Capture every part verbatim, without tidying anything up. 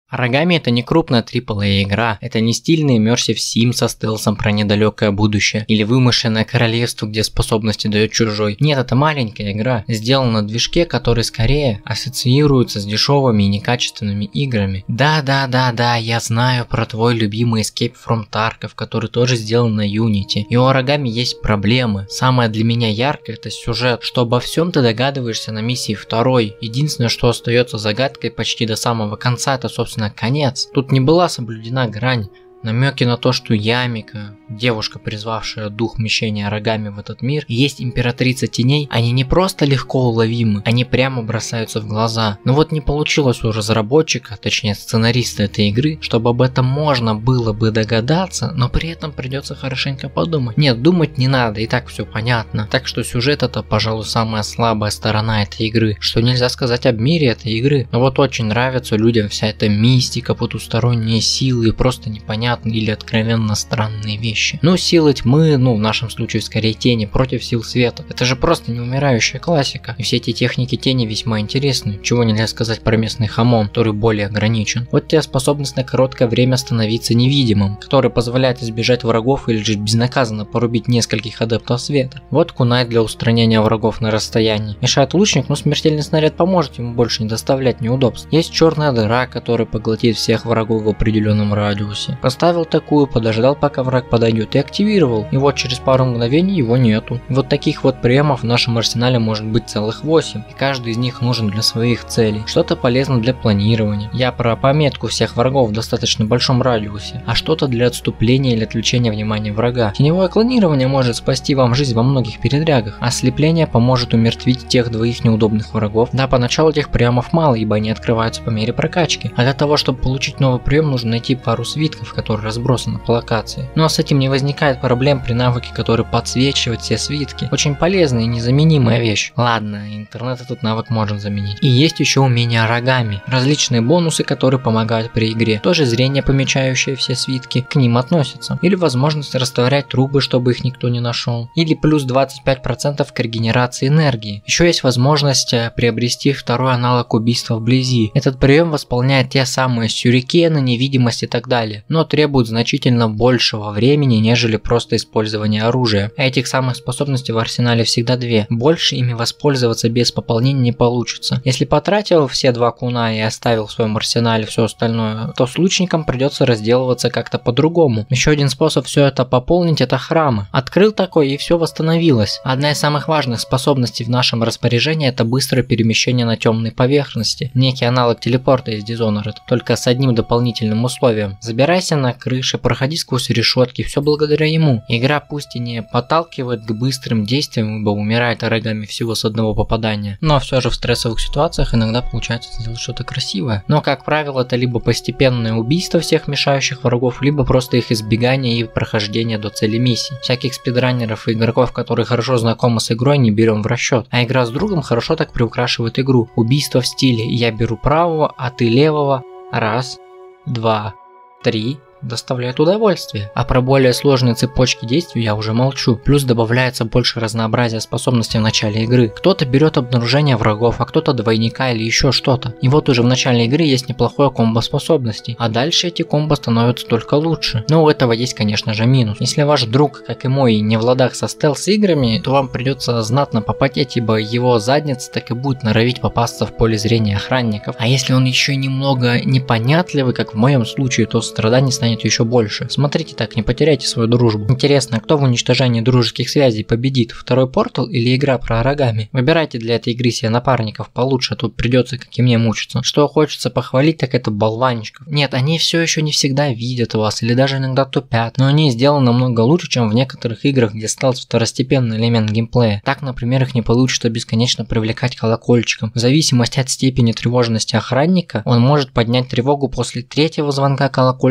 Оригами — это не крупная трипл эй игра, это не стильный immersive сим со стелсом про недалекое будущее, или вымышленное королевство, где способности дает чужой. Нет, это маленькая игра, сделана на движке, который скорее ассоциируется с дешевыми и некачественными играми. Да-да-да-да, я знаю про твой любимый Escape from Tarkov, который тоже сделан на Unity. И у Оригами есть проблемы. Самое для меня яркое — это сюжет, что обо всем ты догадываешься на миссии второй. Единственное, что остается загадкой почти до самого конца, это, собственно, конец. Тут не была соблюдена грань. Намеки на то, что Ямика, девушка, призвавшая дух мщения Оригами в этот мир, и есть императрица теней, они не просто легко уловимы, они прямо бросаются в глаза. Но вот не получилось у разработчика, точнее сценариста этой игры, чтобы об этом можно было бы догадаться, но при этом придется хорошенько подумать. Нет, думать не надо, и так все понятно. Так что сюжет — это, пожалуй, самая слабая сторона этой игры, что нельзя сказать об мире этой игры. Но вот очень нравится людям вся эта мистика, потусторонние силы и просто непонятно или откровенно странные вещи. Ну, силы тьмы, ну, в нашем случае скорее тени, против сил света. Это же просто неумирающая классика. И все эти техники тени весьма интересны. Чего нельзя сказать про местный хамон, который более ограничен. Вот тебе способность на короткое время становиться невидимым, который позволяет избежать врагов или же безнаказанно порубить нескольких адептов света. Вот кунай для устранения врагов на расстоянии. Мешает лучник, но смертельный снаряд поможет ему больше не доставлять неудобств. Есть черная дыра, которая поглотит всех врагов в определенном радиусе. Поставил такую, подождал, пока враг подойдет, и активировал. И вот через пару мгновений его нету. Вот таких вот приемов в нашем арсенале может быть целых восемь, и каждый из них нужен для своих целей. Что-то полезно для планирования. Я про пометку всех врагов в достаточно большом радиусе, а что-то для отступления или отвлечения внимания врага. Теневое клонирование может спасти вам жизнь во многих передрягах. Ослепление поможет умертвить тех двоих неудобных врагов. Да, поначалу этих приемов мало, ибо они открываются по мере прокачки. А для того, чтобы получить новый прием, нужно найти пару свитков, которые разбросаны по локации. Но с этим не возникает проблем при навыке, который подсвечивает все свитки. Очень полезная и незаменимая вещь. Ладно, интернет этот навык может заменить. И есть еще умение Оригами. Различные бонусы, которые помогают при игре. Тоже зрение, помечающее все свитки, к ним относятся. Или возможность растворять трубы, чтобы их никто не нашел. Или плюс двадцать пять процентов к регенерации энергии. Еще есть возможность приобрести второй аналог убийства вблизи. Этот прием восполняет те самые сюрикены, невидимость и так далее. Но требует значительно большего времени, нежели просто использование оружия. А этих самых способностей в арсенале всегда две. Больше ими воспользоваться без пополнения не получится. Если потратил все два куна и оставил в своем арсенале все остальное, то с лучником придется разделываться как-то по-другому. Еще один способ все это пополнить — это храмы. Открыл такой, и все восстановилось. Одна из самых важных способностей в нашем распоряжении — это быстрое перемещение на темной поверхности. Некий аналог телепорта из Dishonored, только с одним дополнительным условием. Забирайся на крыше, проходи сквозь решетки, все благодаря ему. Игра пусть и не подталкивает к быстрым действиям, ибо умирает Оригами всего с одного попадания, но все же в стрессовых ситуациях иногда получается сделать что-то красивое. Но, как правило, это либо постепенное убийство всех мешающих врагов, либо просто их избегание и прохождение до цели миссии. Всяких спидранеров и игроков, которые хорошо знакомы с игрой, не берем в расчет. А игра с другом хорошо так приукрашивает игру. Убийство в стиле «я беру правого, а ты левого». Раз, два, три. Доставляет удовольствие. А про более сложные цепочки действий я уже молчу. Плюс добавляется больше разнообразия способностей в начале игры. Кто-то берет обнаружение врагов, а кто-то двойника или еще что-то. И вот уже в начале игры есть неплохое комбо способностей. А дальше эти комбо становятся только лучше. Но у этого есть, конечно же, минус. Если ваш друг, как и мой, не в ладах со стелс-играми, то вам придется знатно попотеть, ибо его задница так и будет норовить попасться в поле зрения охранников. А если он еще немного непонятливый, как в моем случае, то страданий станет еще больше. Смотрите так, не потеряйте свою дружбу. Интересно, кто в уничтожении дружеских связей победит? Второй портал или игра про Оригами? Выбирайте для этой игры себе напарников получше, а тут придется, как и мне, мучиться. Что хочется похвалить, так это болванчиков. Нет, они все еще не всегда видят вас или даже иногда тупят, но они сделаны намного лучше, чем в некоторых играх, где стелс второстепенный элемент геймплея. Так, например, их не получится бесконечно привлекать колокольчиком. В зависимости от степени тревожности охранника, он может поднять тревогу после третьего звонка колокольчика, может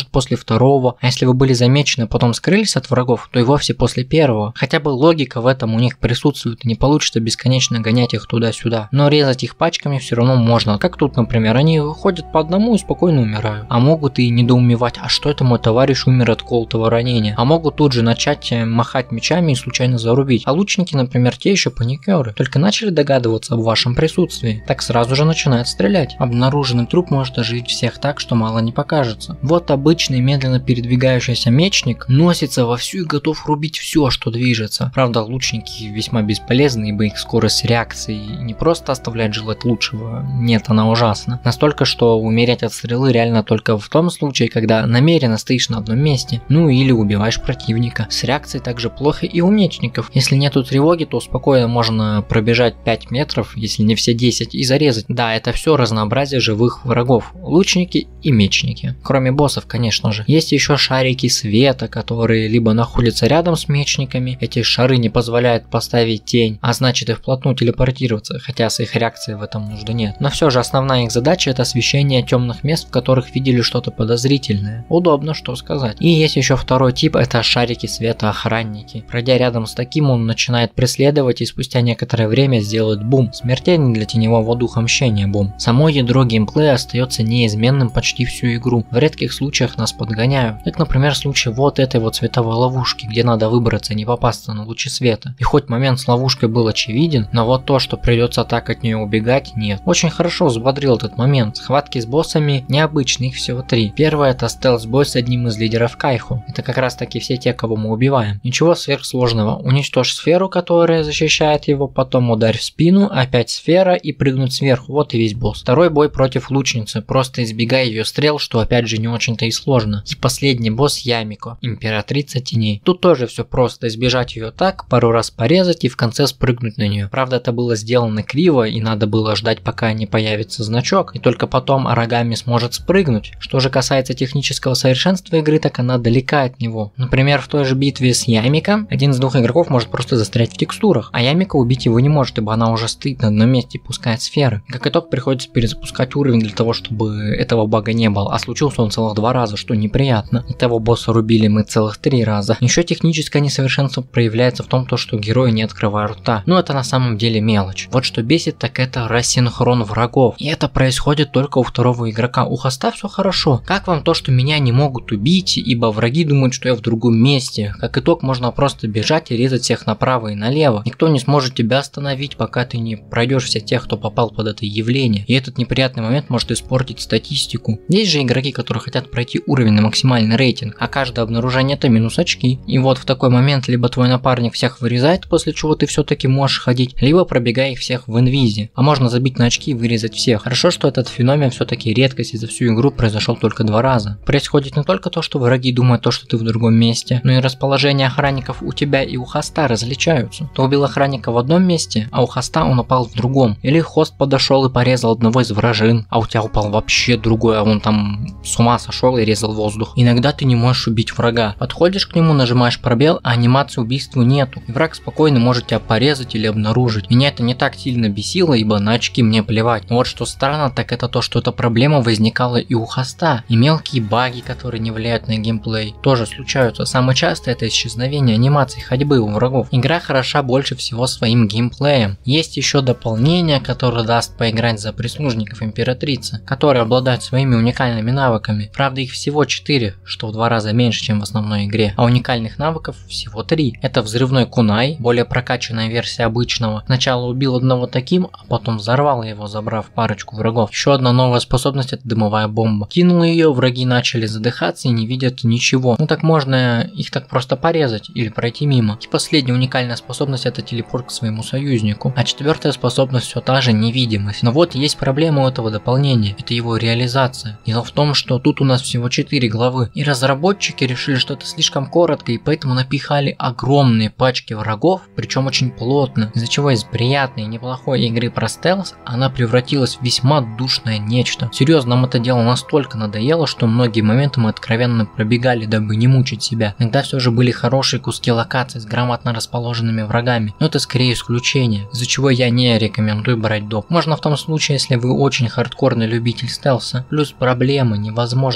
может после второго, а если вы были замечены, потом скрылись от врагов, то и вовсе после первого. Хотя бы логика в этом у них присутствует, и не получится бесконечно гонять их туда-сюда. Но резать их пачками все равно можно. Как тут, например, они ходят по одному и спокойно умирают. А могут и недоумевать, а что это мой товарищ умер от колотого ранения. А могут тут же начать махать мечами и случайно зарубить. А лучники, например, те еще паникеры. Только начали догадываться об вашем присутствии, так сразу же начинают стрелять. Обнаруженный труп может оживить всех так, что мало не покажется. Вот обычный медленно передвигающийся мечник носится вовсю и готов рубить все, что движется. Правда, лучники весьма бесполезны, ибо их скорость реакции не просто оставляет желать лучшего, нет, она ужасна. Настолько, что умереть от стрелы реально только в том случае, когда намеренно стоишь на одном месте, ну или убиваешь противника. С реакцией также плохо и у мечников. Если нету тревоги, то спокойно можно пробежать пять метров, если не все десять, и зарезать. Да, это все разнообразие живых врагов, лучники и мечники. Кроме боссов, конечно же. Есть еще шарики света, которые либо находятся рядом с мечниками, эти шары не позволяют поставить тень, а значит и вплотную телепортироваться, хотя с их реакцией в этом нужды нет. Но все же основная их задача — это освещение темных мест, в которых видели что-то подозрительное. Удобно, что сказать. И есть еще второй тип, это шарики света охранники. Пройдя рядом с таким, он начинает преследовать и спустя некоторое время сделает бум. Смертельный для теневого духа мщения бум. Само ядро геймплея остается неизменным почти всю игру. В редких случаях нас подгоняют. Как, например, случай вот этой вот световой ловушки, где надо выбраться и не попасться на лучи света. И хоть момент с ловушкой был очевиден, но вот то, что придется так от нее убегать, нет. Очень хорошо взбодрил этот момент. Схватки с боссами необычные, их всего три. Первое — это стелс-бой с одним из лидеров Кайху. Это как раз таки все те, кого мы убиваем. Ничего сверхсложного. Уничтожь сферу, которая защищает его, потом ударь в спину, опять сфера и прыгнуть сверху. Вот и весь босс. Второй бой против лучницы. Просто избегай ее стрел, что опять же не очень-то и сложно. И последний босс Ямико, императрица теней. Тут тоже все просто. Избежать ее так, пару раз порезать и в конце спрыгнуть на нее. Правда, это было сделано криво и надо было ждать, пока не появится значок, и только потом Арагами сможет спрыгнуть. Что же касается технического совершенства игры, так она далека от него. Например, в той же битве с Ямико один из двух игроков может просто застрять в текстурах, а Ямико убить его не может, ибо она уже стоит на одном месте и пускает сферы. Как итог, приходится перезапускать уровень для того, чтобы этого бага не было, а случился он целых два раза, что неприятно. И того босса рубили мы целых три раза. Еще техническое несовершенство проявляется в том, то, что герои не открывают рта. Но это на самом деле мелочь. Вот что бесит, так это рассинхрон врагов. И это происходит только у второго игрока. У хоста все хорошо. Как вам то, что меня не могут убить, ибо враги думают, что я в другом месте? Как итог, можно просто бежать и резать всех направо и налево. Никто не сможет тебя остановить, пока ты не пройдешь всех тех, кто попал под это явление. И этот неприятный момент может испортить статистику. Есть же игроки, которые хотят пройти уровень на максимальный рейтинг, а каждое обнаружение — это минус очки. И вот в такой момент либо твой напарник всех вырезает, после чего ты все-таки можешь ходить, либо пробегай их всех в инвизе. А можно забить на очки и вырезать всех. Хорошо, что этот феномен все-таки редкость, и за всю игру произошел только два раза. Происходит не только то, что враги думают то, что ты в другом месте, но и расположение охранников у тебя и у хоста различаются. Ты убил охранника в одном месте, а у хоста он упал в другом. Или хост подошел и порезал одного из вражин, а у тебя упал вообще другой, а он там с ума сошел и резал воздух. Иногда ты не можешь убить врага. Подходишь к нему, нажимаешь пробел, а анимации убийства нету. И враг спокойно может тебя порезать или обнаружить. Меня это не так сильно бесило, ибо на очки мне плевать. Но вот что странно, так это то, что эта проблема возникала и у хоста. И мелкие баги, которые не влияют на геймплей, тоже случаются. Самое часто это исчезновение анимаций ходьбы у врагов. Игра хороша больше всего своим геймплеем. Есть еще дополнение, которое даст поиграть за прислужников императрицы, которые обладают своими уникальными навыками. Правда, их всего четыре, что в два раза меньше, чем в основной игре. А уникальных навыков всего три. Это взрывной кунай, более прокачанная версия обычного. Сначала убил одного таким, а потом взорвал его, забрав парочку врагов. Еще одна новая способность — это дымовая бомба. Кинул ее, враги начали задыхаться и не видят ничего. Ну так можно их так просто порезать или пройти мимо. И последняя уникальная способность — это телепорт к своему союзнику. А четвертая способность все та же — невидимость. Но вот есть проблема у этого дополнения. Это его реализация. Дело в том, что тут у нас всего четыре главы. И разработчики решили, что это слишком коротко, и поэтому напихали огромные пачки врагов, причем очень плотно. Из-за чего из приятной и неплохой игры про стелс она превратилась в весьма душное нечто. Серьезно, нам это дело настолько надоело, что многие моменты мы откровенно пробегали, дабы не мучить себя. Иногда все же были хорошие куски локаций с грамотно расположенными врагами, но это скорее исключение, из-за чего я не рекомендую брать доп. Можно в том случае, если вы очень хардкорный любитель стелса. Плюс проблема невозможности убить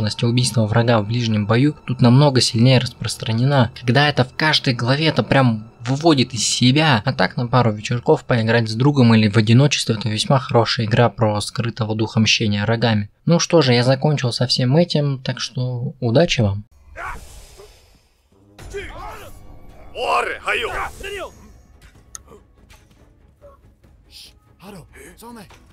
убийства врага в ближнем бою тут намного сильнее распространена. Когда это в каждой главе, это прям выводит из себя. А так на пару вечерков поиграть с другом или в одиночестве — это весьма хорошая игра про скрытого духа мщения рогами. Ну что же, я закончил со всем этим, так что удачи вам. 我れ还有。 ハロー、そうめん。